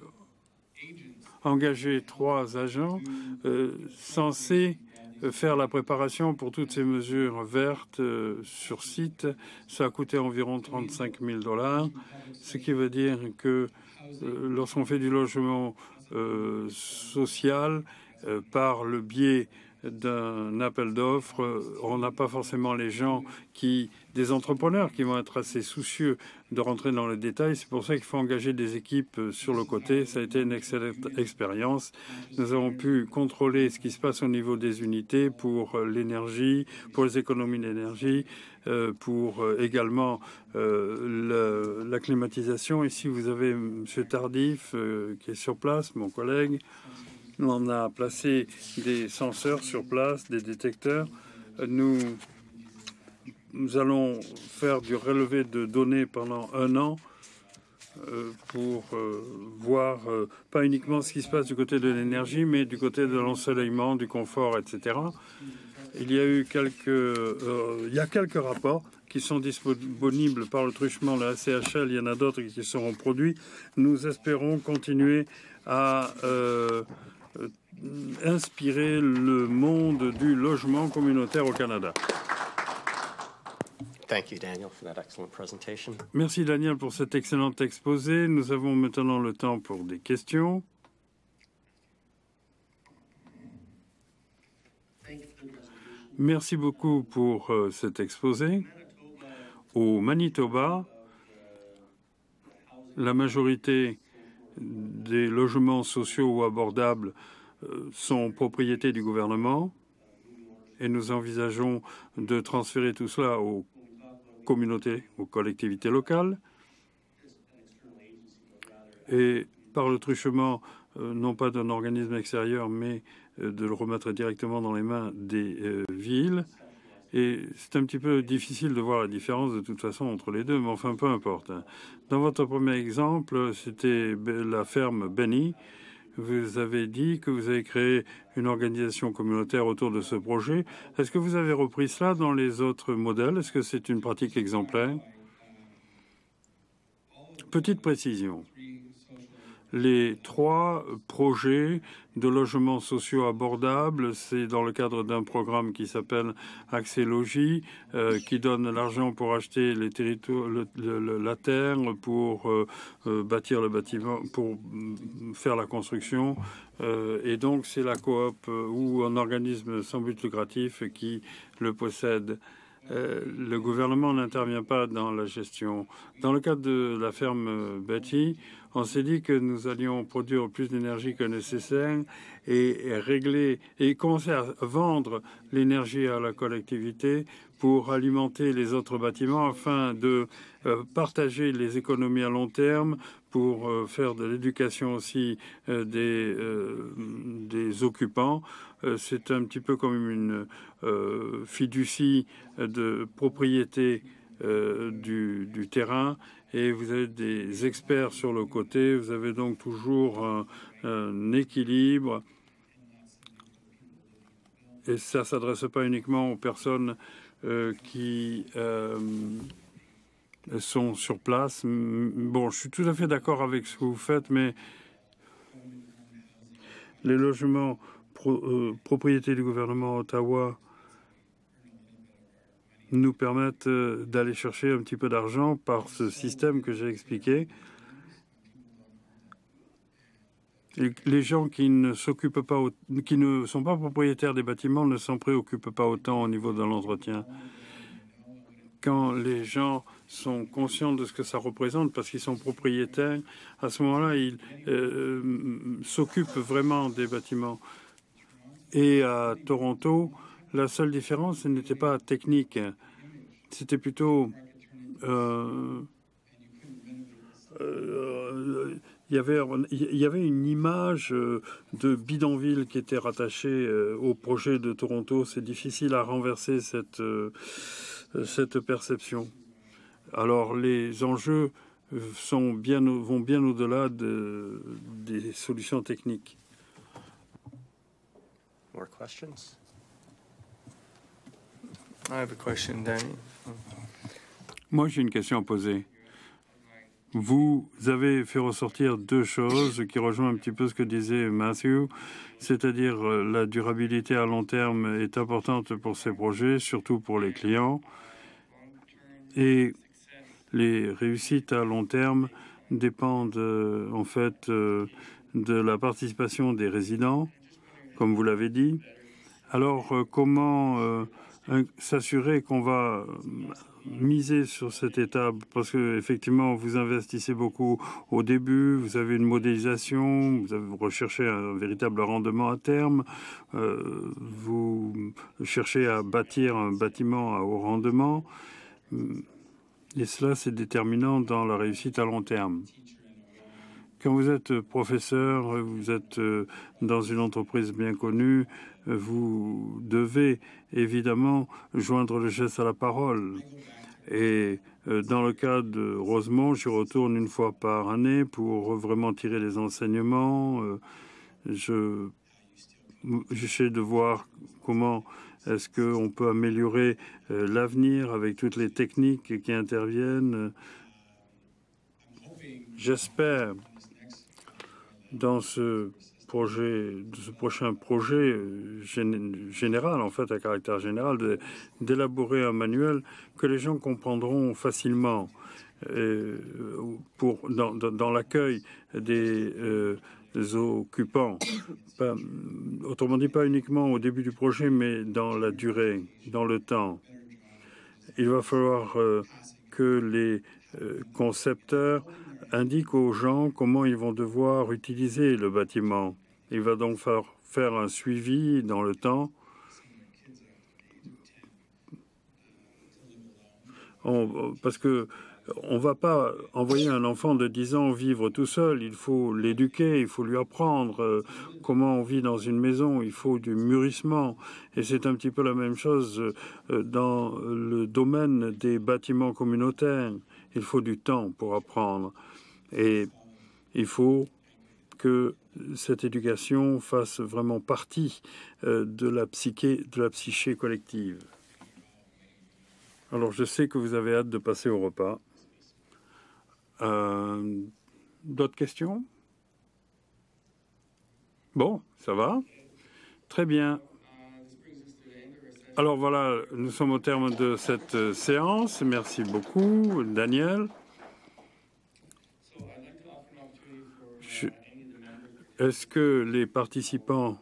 engager trois agents euh, censés faire la préparation pour toutes ces mesures vertes euh, sur site. Ça a coûté environ trente-cinq mille dollars, ce qui veut dire que euh, lorsqu'on fait du logement euh, social euh, par le biais d'un appel d'offres, on n'a pas forcément les gens qui, des entrepreneurs qui vont être assez soucieux de rentrer dans les détails. C'est pour ça qu'il faut engager des équipes sur le côté. Ça a été une excellente expérience. Nous avons pu contrôler ce qui se passe au niveau des unités pour l'énergie, pour les économies d'énergie, euh, pour euh, également euh, le, la climatisation. Ici, vous avez M. Tardif euh, qui est sur place, mon collègue. On a placé des senseurs sur place, des détecteurs. Nous, nous allons faire du relevé de données pendant un an euh, pour euh, voir euh, pas uniquement ce qui se passe du côté de l'énergie, mais du côté de l'ensoleillement, du confort, et cetera. Il y a eu quelques, euh, il y a quelques rapports qui sont disponibles par le truchement, la A C H L. Il y en a d'autres qui seront produits. Nous espérons continuer à euh, inspirer le monde du logement communautaire au Canada. Thank you, Daniel, for that excellent presentation. Merci, Daniel, pour cet excellent exposé. Nous avons maintenant le temps pour des questions. Merci beaucoup pour euh, cet exposé. Au Manitoba, la majorité des logements sociaux ou abordables sont propriété du gouvernement et nous envisageons de transférer tout cela aux communautés, aux collectivités locales et par le truchement, euh, non pas d'un organisme extérieur, mais euh, de le remettre directement dans les mains des euh, villes. Et c'est un petit peu difficile de voir la différence de toute façon entre les deux, mais enfin, peu importe. Dans votre premier exemple, c'était la ferme Benny. Vous avez dit que vous avez créé une organisation communautaire autour de ce projet. Est-ce que vous avez repris cela dans les autres modèles? Est-ce que c'est une pratique exemplaire? Petite précision. Les trois projets de logements sociaux abordables, c'est dans le cadre d'un programme qui s'appelle Accès Logis, euh, qui donne l'argent pour acheter les territoires, le, le, la terre, pour euh, euh, bâtir le bâtiment, pour faire la construction. Euh, et donc, c'est la coop euh, ou un organisme sans but lucratif qui le possède. Euh, le gouvernement n'intervient pas dans la gestion. Dans le cadre de la ferme Betty, on s'est dit que nous allions produire plus d'énergie que nécessaire et, et régler et commencer à vendre l'énergie à la collectivité pour alimenter les autres bâtiments afin de euh, partager les économies à long terme, pour euh, faire de l'éducation aussi euh, des, euh, des occupants. Euh, c'est un petit peu comme une euh, fiducie de propriété euh, du, du terrain, et vous avez des experts sur le côté. Vous avez donc toujours un, un équilibre, et ça ne s'adresse pas uniquement aux personnes euh, qui euh, sont sur place. Bon, je suis tout à fait d'accord avec ce que vous faites, mais les logements pro, euh, propriété du gouvernement à Ottawa nous permettent euh, d'aller chercher un petit peu d'argent par ce système que j'ai expliqué. Et les gens qui ne s'occupent pas, qui ne sont pas propriétaires des bâtiments ne s'en préoccupent pas autant au niveau de l'entretien. Quand les gens sont conscients de ce que ça représente, parce qu'ils sont propriétaires, à ce moment-là, ils euh, s'occupent vraiment des bâtiments. Et à Toronto, la seule différence, ce n'était pas technique, c'était plutôt... Euh, euh, il y avait, il y avait une image de bidonville qui était rattachée au projet de Toronto. C'est difficile à renverser cette... cette perception. Alors les enjeux sont bien, vont bien au-delà de, des solutions techniques. More questions? I have a question, Danny. Moi, j'ai une question à poser. Vous avez fait ressortir deux choses qui rejoignent un petit peu ce que disait Matthew, c'est-à-dire la durabilité à long terme est importante pour ces projets, surtout pour les clients. Et les réussites à long terme dépendent euh, en fait euh, de la participation des résidents, comme vous l'avez dit. Alors, euh, comment euh, s'assurer qu'on va miser sur cette étape? Parce que effectivement, vous investissez beaucoup au début, vous avez une modélisation, vous avez recherché un véritable rendement à terme, euh, vous cherchez à bâtir un bâtiment à haut rendement. Et cela, c'est déterminant dans la réussite à long terme. Quand vous êtes professeur, vous êtes dans une entreprise bien connue, vous devez évidemment joindre le geste à la parole. Et dans le cas de Rosemont, j'y retourne une fois par année pour vraiment tirer les enseignements. Je j'essaie de voir comment est-ce qu'on peut améliorer euh, l'avenir avec toutes les techniques qui interviennent. J'espère, dans ce projet, de ce prochain projet euh, gén général, en fait, à caractère général, d'élaborer un manuel que les gens comprendront facilement euh, pour, dans, dans, dans l'accueil des... Euh, des occupants. Pas, autrement dit, pas uniquement au début du projet, mais dans la durée, dans le temps. Il va falloir euh, que les euh, concepteurs indiquent aux gens comment ils vont devoir utiliser le bâtiment. Il va donc faire, faire un suivi dans le temps. On, parce que on ne va pas envoyer un enfant de dix ans vivre tout seul. Il faut l'éduquer, il faut lui apprendre euh, comment on vit dans une maison. Il faut du mûrissement. Et c'est un petit peu la même chose euh, dans le domaine des bâtiments communautaires. Il faut du temps pour apprendre. Et il faut que cette éducation fasse vraiment partie euh, de la psyché, de la psyché collective. Alors, je sais que vous avez hâte de passer au repas. Euh, D'autres questions? Bon, ça va? Très bien. Alors voilà, nous sommes au terme de cette séance. Merci beaucoup, Daniel. Est-ce que les participants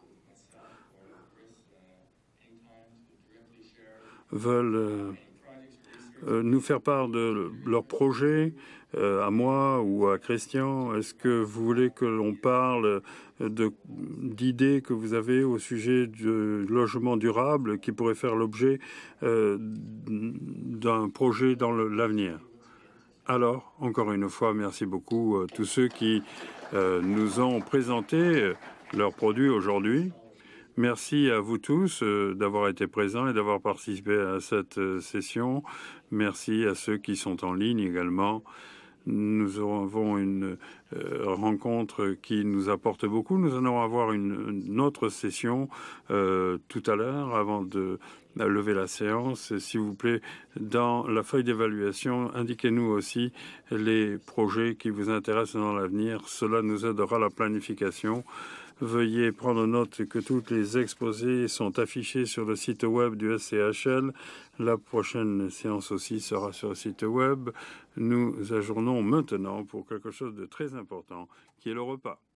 veulent... Euh, euh, nous faire part de leurs projets, euh, à moi ou à Christian? Est-ce que vous voulez que l'on parle d'idées que vous avez au sujet du logement durable qui pourrait faire l'objet euh, d'un projet dans l'avenir? Alors, encore une fois, merci beaucoup à tous ceux qui euh, nous ont présenté leurs produits aujourd'hui. Merci à vous tous euh, d'avoir été présents et d'avoir participé à cette euh, session. Merci à ceux qui sont en ligne également. Nous avons une euh, rencontre qui nous apporte beaucoup. Nous allons avoir une, une autre session euh, tout à l'heure avant de lever la séance. S'il vous plaît, dans la feuille d'évaluation, indiquez-nous aussi les projets qui vous intéressent dans l'avenir. Cela nous aidera à la planification. Veuillez prendre note que tous les exposés sont affichés sur le site web du S C H L. La prochaine séance aussi sera sur le site web. Nous ajournons maintenant pour quelque chose de très important, qui est le repas.